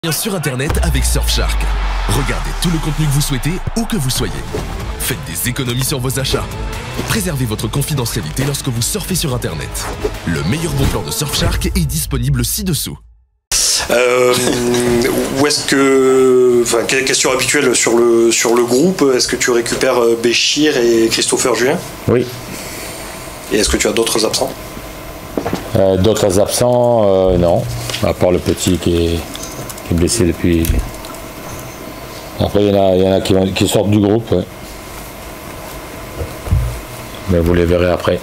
Sur internet avec Surfshark. Regardez tout le contenu que vous souhaitez, où que vous soyez. Faites des économies sur vos achats. Préservez votre confidentialité lorsque vous surfez sur internet. Le meilleur bon plan de Surfshark est disponible ci-dessous. Où est-ce que... Enfin, question habituelle sur le groupe, est-ce que tu récupères Béchir et Christopher Julien? Oui. Et est-ce que tu as d'autres absents? D'autres absents, non. À part le petit qui est blessé depuis. Après, il y en a qui sortent du groupe. Ouais. Mais vous les verrez après.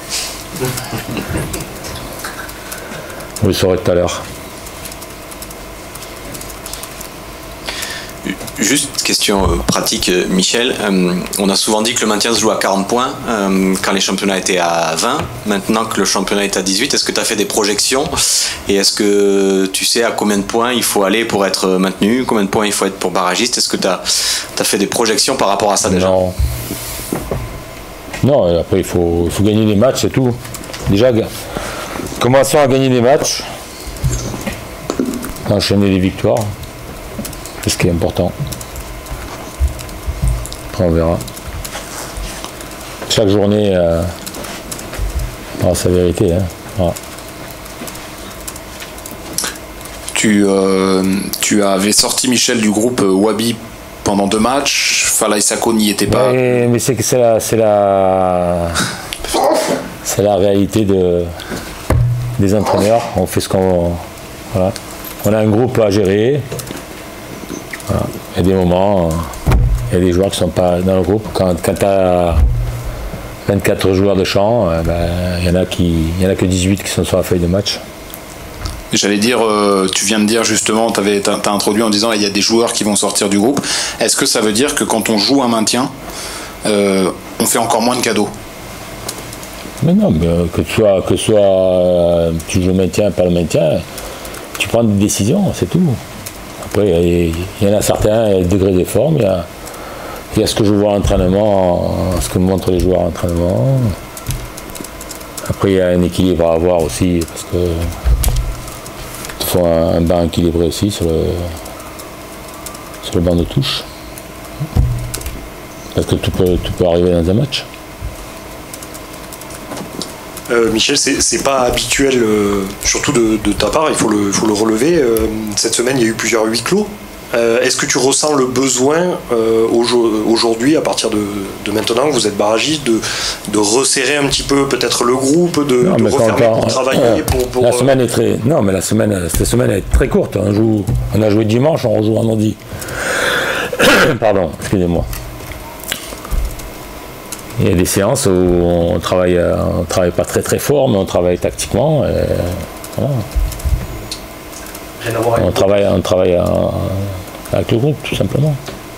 Vous le saurez tout à l'heure. Juste question pratique, Michel. On a souvent dit que le maintien se joue à 40 points quand les championnats étaient à 20. Maintenant que le championnat est à 18, est-ce que tu as fait des projections? Et est-ce que tu sais à combien de points il faut aller pour être maintenu? Combien de points il faut être pour barragiste? Est-ce que tu as fait des projections par rapport à ça déjà? Non, après il faut gagner des matchs, c'est tout. Déjà, commençons à gagner des matchs. Enchaîner les victoires. C'est ce qui est important. Après on verra. Chaque journée aura sa vérité. Hein. Voilà. Tu avais sorti Michel du groupe Wabi pendant 2 matchs. Fala Isako n'y était pas. Mais c'est que c'est la réalité des entraîneurs. On fait ce qu'on. Voilà. On a un groupe à gérer. Voilà. Il y a des moments, il y a des joueurs qui ne sont pas dans le groupe. Quand tu as 24 joueurs de champ, il n'y en a que 18 qui sont sur la feuille de match. J'allais dire, tu viens de dire justement, t'as introduit en disant il y a des joueurs qui vont sortir du groupe. Est-ce que ça veut dire que quand on joue un maintien, on fait encore moins de cadeaux? Mais non, mais que tu joues le maintien, pas le maintien, tu prends des décisions, c'est tout. Après, il y en a certains, il y a le degré des formes, il y a ce que je vois à l'entraînement, ce que me montrent les joueurs à l'entraînement. Après, il y a un équilibre à avoir aussi, parce que il faut un banc équilibré aussi sur le banc de touche. Parce que tout peut arriver dans un match. Michel, c'est pas habituel, surtout de ta part, il faut le relever. Cette semaine, il y a eu plusieurs huis clos. Est-ce que tu ressens le besoin aujourd'hui, à partir de maintenant que vous êtes barragiste, de resserrer un petit peu peut-être le groupe, de refermer pour travailler pour... La semaine est très... Non, mais cette semaine est très courte. On a joué dimanche, on rejoue vendredi. Pardon, excusez-moi. Il y a des séances où on travaille pas très très fort, mais on travaille tactiquement. Et voilà. On travaille avec le groupe, tout simplement.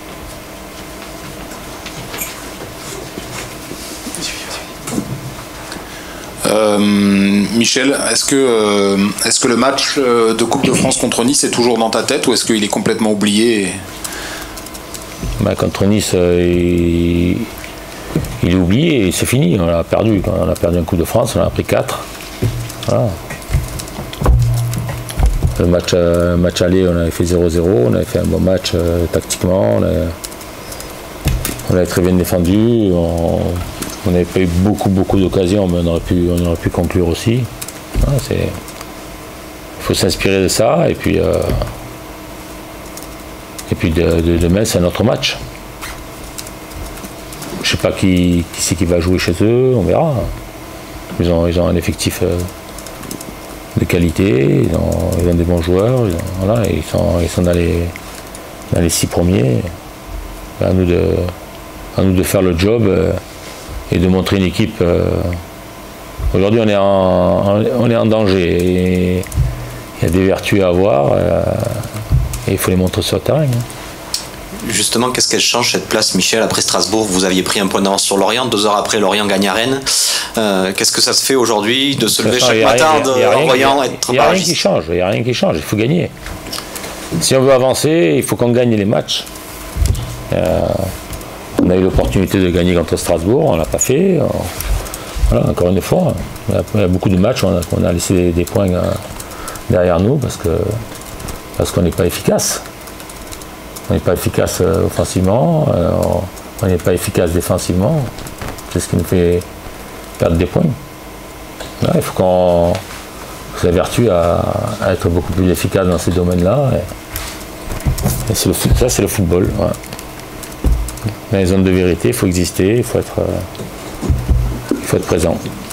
Michel, est-ce que le match de Coupe de France contre Nice est toujours dans ta tête ou est-ce qu'il est complètement oublié? Contre Nice, il est oublié et c'est fini. On a perdu un Coupe de France, on en a pris 4. Voilà. Le match aller, on avait fait 0-0, on avait fait un bon match tactiquement, on avait très bien défendu, on n'avait pas eu beaucoup d'occasions, mais on aurait pu conclure aussi. Voilà, il faut s'inspirer de ça, et puis demain c'est un autre match. Je ne sais pas qui c'est qui va jouer chez eux, on verra. Ils ont un effectif de qualité, ils ont des bons joueurs, ils sont dans les 6 premiers. À nous de faire le job et de montrer une équipe. Aujourd'hui, on est en danger. Et il y a des vertus à avoir et il faut les montrer sur le terrain. Justement, qu'est-ce qu'elle change cette place, Michel? Après Strasbourg, vous aviez pris un point d'avance sur Lorient, 2 heures après, Lorient gagne à Rennes. Qu'est-ce que ça se fait aujourd'hui de se lever chaque matin en voyant être barragiste? Il n'y a rien qui change, il faut gagner. Si on veut avancer, il faut qu'on gagne les matchs. On a eu l'opportunité de gagner contre Strasbourg, on ne l'a pas fait. Voilà, encore une fois, il y a beaucoup de matchs où on a laissé des points derrière nous parce que parce qu'on n'est pas efficace. On n'est pas efficace offensivement, on n'est pas efficace défensivement. C'est ce qui nous fait perdre des points. Là, il faut qu'on s'évertue à être beaucoup plus efficace dans ces domaines-là. Et ça, c'est le football. Ouais. Dans les zones de vérité, il faut exister, il faut être présent.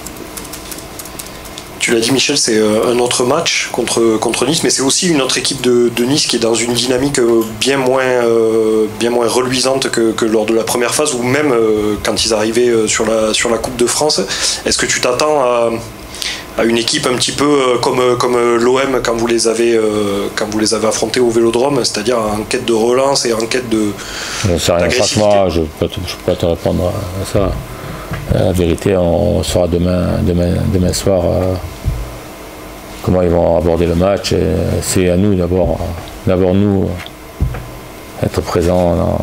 Tu l'as dit, Michel, c'est un autre match contre Nice, mais c'est aussi une autre équipe de Nice qui est dans une dynamique bien moins reluisante que lors de la première phase, ou même quand ils arrivaient sur la Coupe de France. Est-ce que tu t'attends à une équipe un petit peu comme l'OM quand vous les avez affrontés au Vélodrome, c'est-à-dire en quête de relance et en quête de d'agressivité? Franchement, je peux pas te répondre à ça. La vérité, on saura demain soir comment ils vont aborder le match. C'est à nous d'abord nous être présents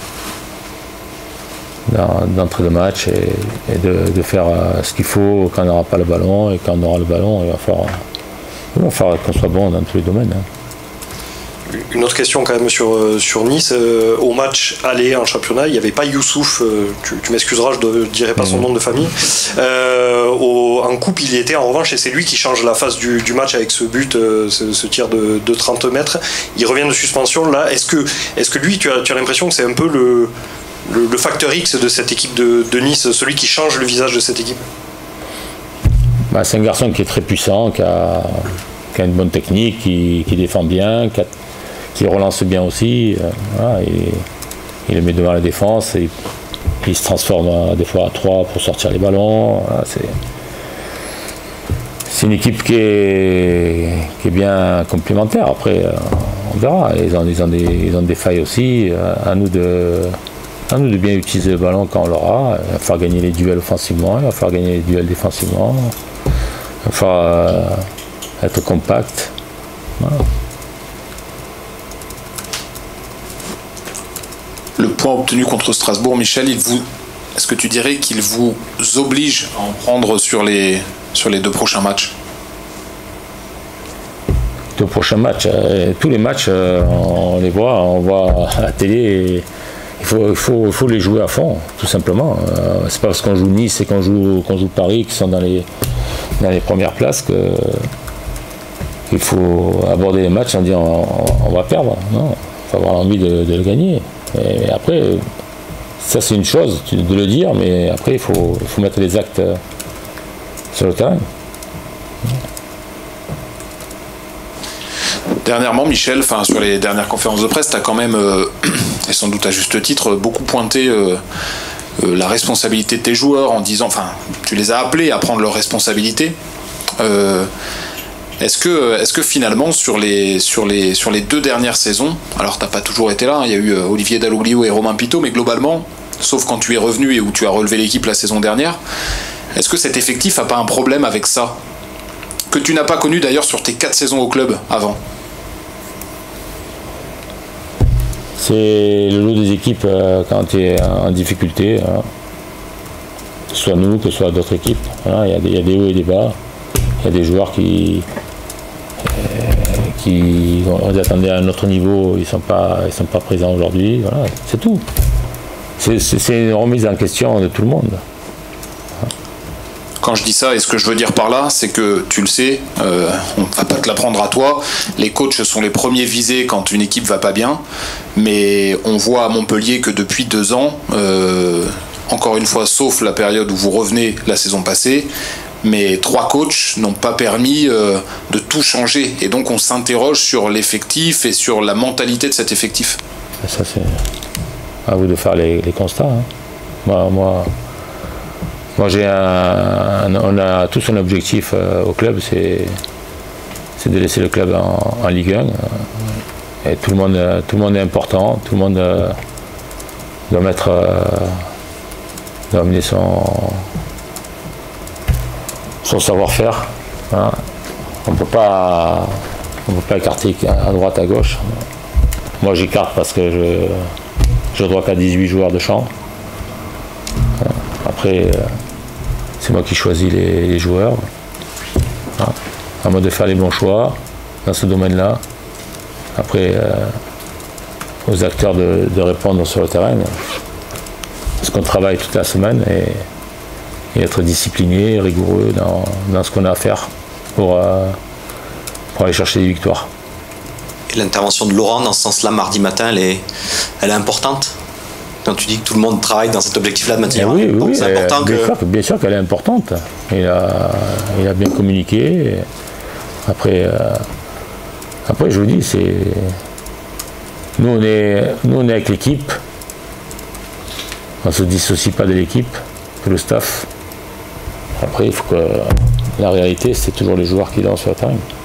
d'entrée de match et de faire ce qu'il faut quand on n'aura pas le ballon, et quand on aura le ballon, il va falloir qu'on soit bon dans tous les domaines. Une autre question quand même sur Nice. Au match aller en championnat, il n'y avait pas Youssouf, tu m'excuseras, je ne dirai pas son nom de famille. En coupe, il y était en revanche, et c'est lui qui change la phase du match avec ce but, ce tir de 30 mètres. Il revient de suspension là. Est-ce que lui, tu as l'impression que c'est un peu le facteur X de cette équipe de Nice, celui qui change le visage de cette équipe? C'est un garçon qui est très puissant, qui a une bonne technique, qui défend bien, qui relance bien aussi. Voilà, il le met devant la défense, et il se transforme des fois à 3 pour sortir les ballons. Voilà, c'est une équipe qui est bien complémentaire. Après, on verra. Ils ont des failles aussi. À nous de bien utiliser le ballon quand on l'aura. Il va falloir gagner les duels offensivement, il va falloir gagner les duels défensivement. Il va falloir être compact. Voilà. Le point obtenu contre Strasbourg, Michel, est-ce que tu dirais qu'il vous oblige à en prendre sur les 2 prochains matchs? 2 prochains matchs, tous les matchs, on voit à la télé. Il faut les jouer à fond, tout simplement. C'est pas parce qu'on joue Nice et qu'on joue Paris, qui sont dans les premières places, qu'il faut aborder les matchs en disant on va perdre. Non, il faut avoir envie de le gagner. Et après, ça c'est une chose de le dire, mais après il faut mettre les actes sur le terrain. Dernièrement, Michel, sur les dernières conférences de presse, tu as quand même, et sans doute à juste titre, beaucoup pointé la responsabilité de tes joueurs en disant, tu les as appelés à prendre leurs responsabilités. Est-ce que finalement, sur les 2 dernières saisons, alors t'as pas toujours été là, il y a eu Olivier Dalloglio et Romain Pitot, mais globalement, sauf quand tu es revenu et où tu as relevé l'équipe la saison dernière, est-ce que cet effectif a pas un problème avec ça, que tu n'as pas connu d'ailleurs sur tes 4 saisons au club avant? C'est le lot des équipes quand tu es en difficulté, hein. Que ce soit nous, que ce soit d'autres équipes. Hein. Il y a des hauts et des bas. Il y a des joueurs qui on les attendait à un autre niveau, ils sont pas présents aujourd'hui. Voilà, c'est tout. C'est une remise en question de tout le monde. Quand je dis ça, et ce que je veux dire par là, c'est que tu le sais, on ne va pas te l'apprendre à toi, les coachs sont les premiers visés quand une équipe va pas bien, mais on voit à Montpellier que depuis 2 ans, encore une fois, sauf la période où vous revenez la saison passée, mais 3 coachs n'ont pas permis de tout changer, et donc on s'interroge sur l'effectif et sur la mentalité de cet effectif. Ça, c'est à vous de faire les constats. Hein. Moi, on a tous un objectif au club, c'est de laisser le club en Ligue 1. Et tout le monde est important, tout le monde doit amener son savoir-faire. Hein. On ne peut pas écarter à droite, à gauche. Moi, j'écarte parce que je ne dois qu'à 18 joueurs de champ. Après, c'est moi qui choisis les joueurs. À moi de faire les bons choix dans ce domaine-là. Après, aux acteurs de répondre sur le terrain. Parce qu'on travaille toute la semaine et être discipliné, rigoureux dans ce qu'on a à faire pour aller chercher des victoires. Et l'intervention de Laurent dans ce sens-là, mardi matin, elle est importante quand tu dis que tout le monde travaille dans cet objectif-là de maintenir. Oui, c'est important bien sûr qu'elle est importante. Il a bien communiqué. Après, je vous dis, nous on est avec l'équipe. On ne se dissocie pas de l'équipe, de le staff. Après, il faut que la réalité, c'est toujours les joueurs qui dansent sur le terrain.